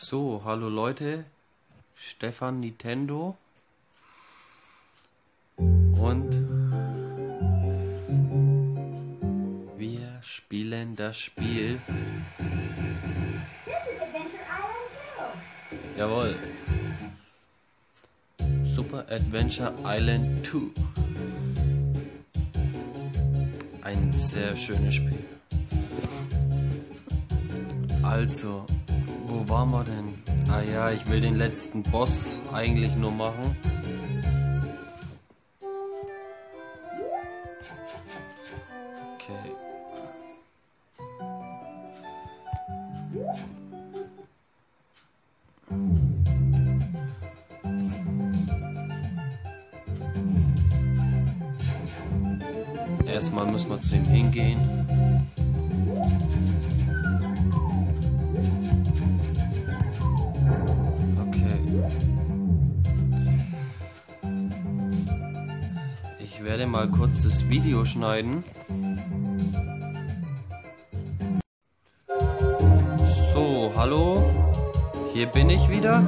So, hallo Leute, Stefan Nintendo und wir spielen das Spiel. Jawohl. Super Adventure Island 2. Ein sehr schönes Spiel. Also, wo waren wir denn? Ah ja, ich will den letzten Boss eigentlich nur machen. Okay. Erstmal müssen wir zu ihm hingehen. Ich werde mal kurz das Video schneiden. So, hallo. Hier bin ich wieder.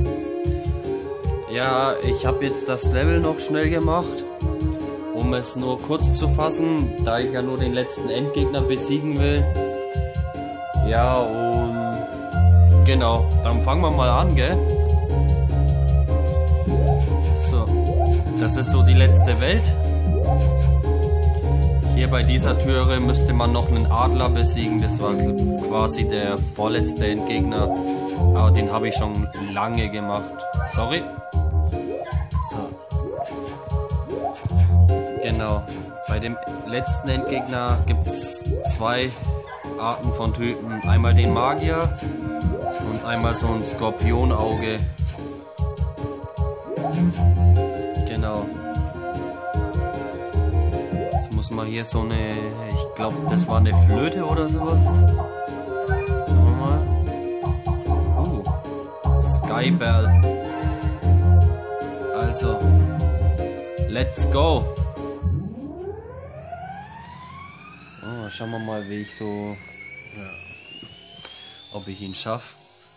Ja, ich habe jetzt das Level noch schnell gemacht, um es nur kurz zu fassen, da ich ja nur den letzten Endgegner besiegen will. Ja, und genau, dann fangen wir mal an, gell? So, das ist so die letzte Welt. Hier bei dieser Türe müsste man noch einen Adler besiegen. Das war quasi der vorletzte Endgegner. Aber den habe ich schon lange gemacht. Sorry. So. Genau. Bei dem letzten Endgegner gibt es zwei Arten von Typen. Einmal den Magier und einmal so ein Skorpionauge. Genau. Jetzt muss man hier so eine, ich glaube, das war eine Flöte oder sowas. Schauen wir mal. Skybell. Also, let's go. Oh, schauen wir mal, wie ich so, ja, ob ich ihn schaffe.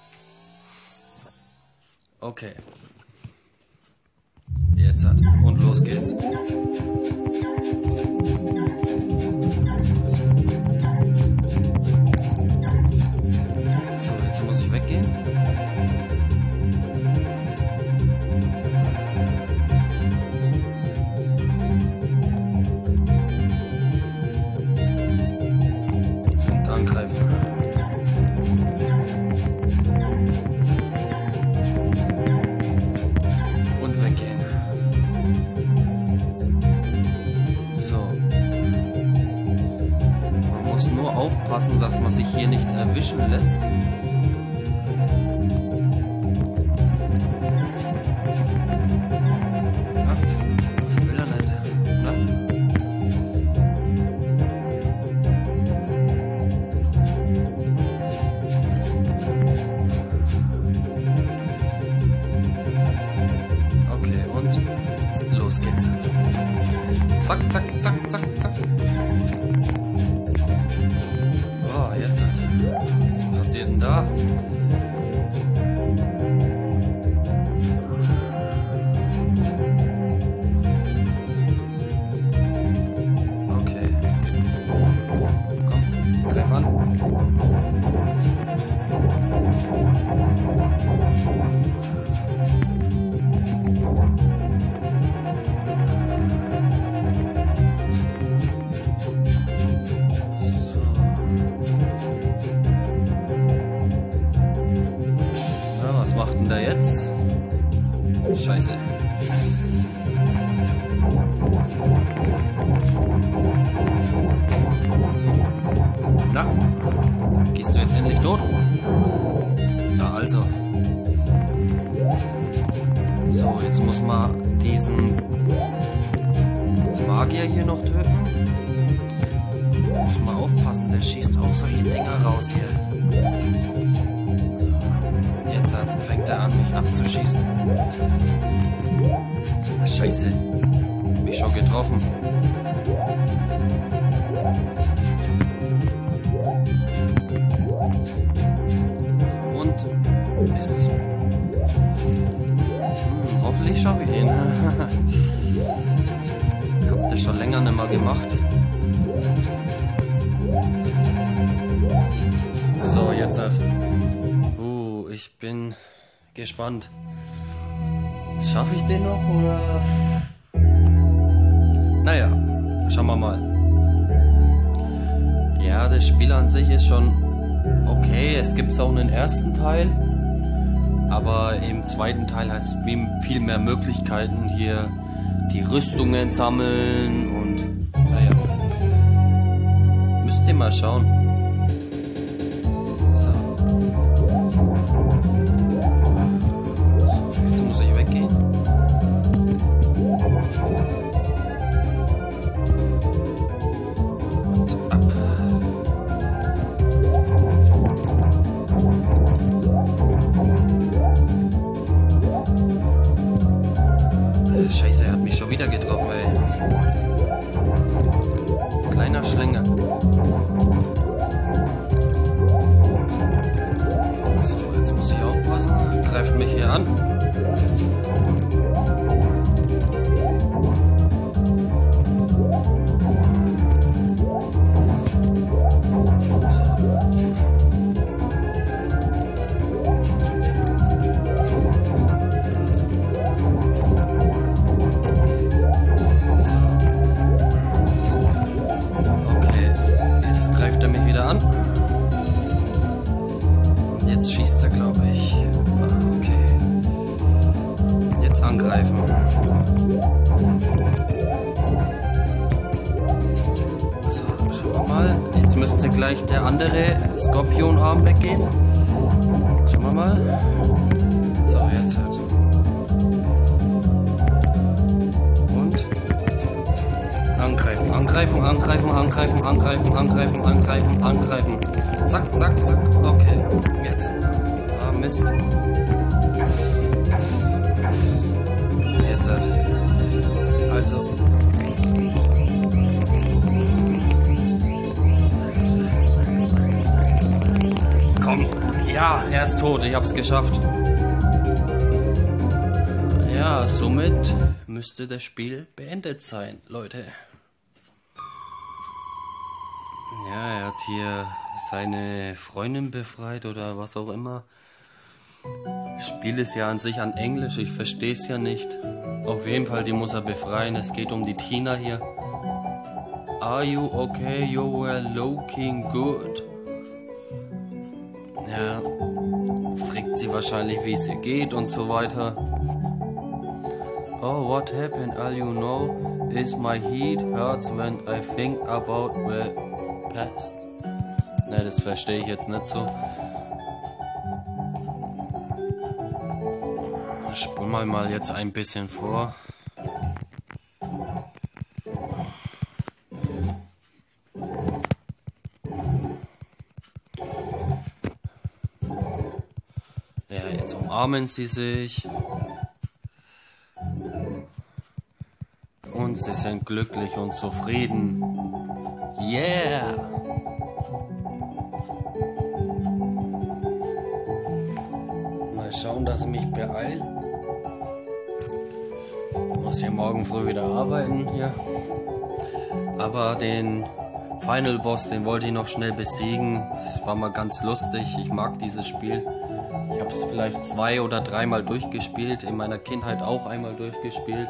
Okay. Jetzt hat. Und los geht's. So, jetzt muss ich weggehen. Und angreifen. Und weggehen. Nur aufpassen, dass man sich hier nicht erwischen lässt. Was will er nicht? Na? Okay, und los geht's. Zack, zack, zack, zack, zack. Oh, jetzt was passiert denn da? Okay. Komm, greif an. Was macht denn da jetzt? Scheiße. Na, gehst du jetzt endlich tot? Na also. So, jetzt muss man diesen Magier hier noch töten. Muss man aufpassen, der schießt auch solche Dinger raus hier. So. Jetzt fängt er an, mich abzuschießen. Scheiße. Mich schon getroffen. So, und Mist. Hoffentlich schaffe ich ihn. Ich habe das schon länger nicht mehr gemacht. So, jetzt hat. Ich bin gespannt. Schaffe ich den noch oder? Naja, schauen wir mal. Ja, das Spiel an sich ist schon okay. Es gibt auch einen ersten Teil. Aber im zweiten Teil hat es viel mehr Möglichkeiten, hier die Rüstungen sammeln und naja. Müsst ihr mal schauen. So. Jetzt muss ich weggehen. Und ab. Scheiße, er hat mich schon wieder getroffen, ey. Kleiner Schlänger. So, jetzt muss ich aufpassen. Greift mich hier an. Jetzt schießt er, glaube ich. Okay. Jetzt angreifen. So, schauen wir mal. Jetzt müsste gleich der andere Skorpionarm weggehen. Schauen wir mal. So, jetzt halt. Und angreifen, angreifen, angreifen, angreifen, angreifen, angreifen, angreifen, angreifen. Zack, zack, zack. Okay, jetzt. Ah, Mist. Jetzt halt. Also. Komm. Ja, er ist tot. Ich hab's geschafft. Ja, somit müsste das Spiel beendet sein, Leute. Ja, er hat hier seine Freundin befreit oder was auch immer. Das Spiel ist ja an sich an Englisch, ich verstehe es ja nicht. Auf jeden Fall, die muss er befreien. Es geht um die Tina hier. Are you okay? You were looking good. Ja, fragt sie wahrscheinlich, wie es ihr geht und so weiter. Oh, what happened? All you know is my head hurts when I think about the past. Ne, das verstehe ich jetzt nicht so. Spulen wir mal jetzt ein bisschen vor. Ja, jetzt umarmen sie sich. Und sie sind glücklich und zufrieden. Yeah! Mal schauen, dass ich mich beeile. Muss ja morgen früh wieder arbeiten hier. Aber den Final Boss, den wollte ich noch schnell besiegen. Das war mal ganz lustig. Ich mag dieses Spiel. Ich habe es vielleicht 2- oder 3-mal durchgespielt. In meiner Kindheit auch einmal durchgespielt.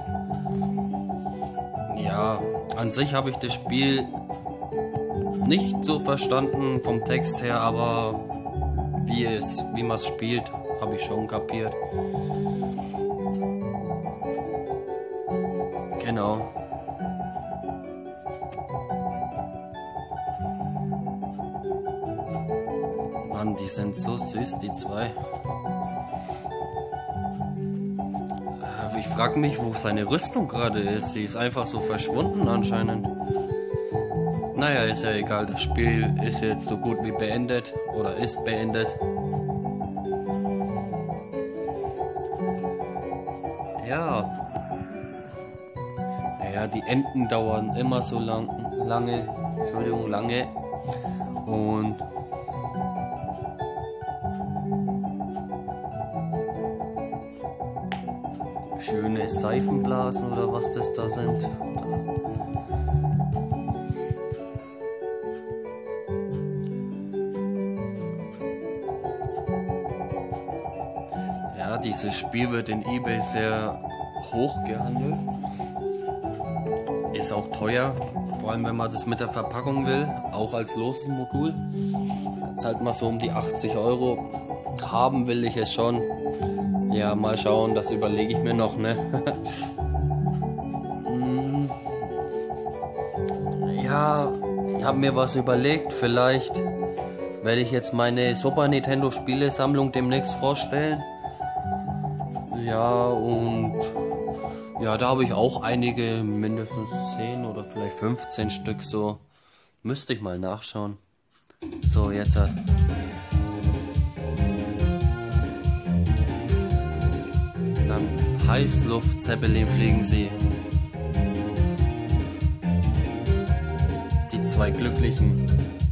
Ja, an sich habe ich das Spiel nicht so verstanden vom Text her, aber wie man es spielt, habe ich schon kapiert. Genau. Mann, die sind so süß, die zwei. Ich frage mich, wo seine Rüstung gerade ist. Sie ist einfach so verschwunden anscheinend. Naja, ist ja egal. Das Spiel ist jetzt so gut wie beendet. Oder ist beendet. Ja. Naja, die Enden dauern immer so lange. Entschuldigung, lange. Und Schöne Seifenblasen oder was das da sind. Ja, dieses Spiel wird in eBay sehr hoch gehandelt. Ist auch teuer, vor allem wenn man das mit der Verpackung will, auch als loses Modul. Da zahlt man so um die 80 Euro. Haben will ich es schon. Ja, mal schauen, das überlege ich mir noch, ne? Ja, ich habe mir was überlegt. Vielleicht werde ich jetzt meine Super Nintendo Spielesammlung demnächst vorstellen. Ja, und ja, da habe ich auch einige, mindestens 10 oder vielleicht 15 Stück so. Müsste ich mal nachschauen. So, jetzt hat. Dann Heißluft-Zeppelin fliegen sie. Die zwei Glücklichen.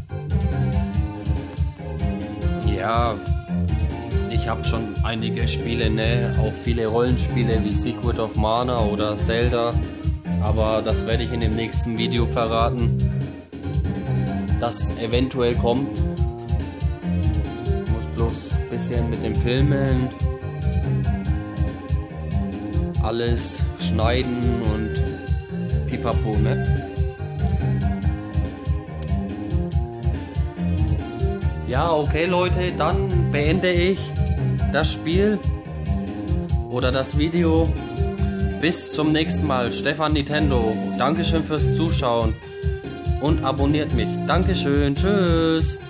Ja, ich habe schon einige Spiele, ne? Auch viele Rollenspiele wie Secret of Mana oder Zelda. Aber das werde ich in dem nächsten Video verraten, das eventuell kommt. Ich muss bloß ein bisschen mit dem Filmen alles schneiden und pipapo, ne? Ja, okay Leute, dann beende ich das Spiel oder das Video. Bis zum nächsten Mal. Stefan Nintendo. Dankeschön fürs Zuschauen und abonniert mich. Dankeschön. Tschüss.